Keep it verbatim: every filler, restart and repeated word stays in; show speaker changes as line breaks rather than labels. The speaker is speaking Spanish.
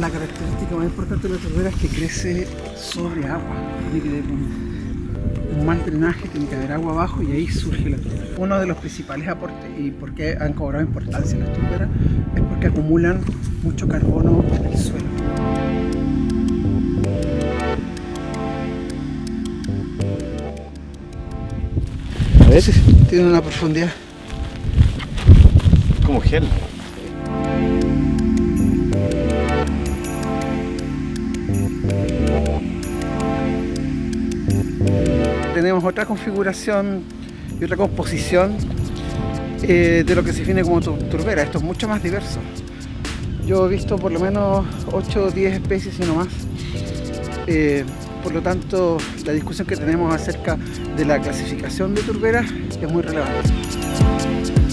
la característica más importante de la turbera es que crece sobre agua. Tiene que haber un, un mal drenaje, tiene que haber agua abajo y ahí surge la turbera. Uno de los principales aportes y por qué han cobrado importancia las turberas es porque acumulan mucho carbono en el suelo. A veces tiene una profundidad
como gel.
Tenemos otra configuración y otra composición eh, de lo que se define como turbera. Esto es mucho más diverso. Yo he visto por lo menos ocho o diez especies y no más. Eh, por lo tanto, la discusión que tenemos acerca de la clasificación de turberas es muy relevante.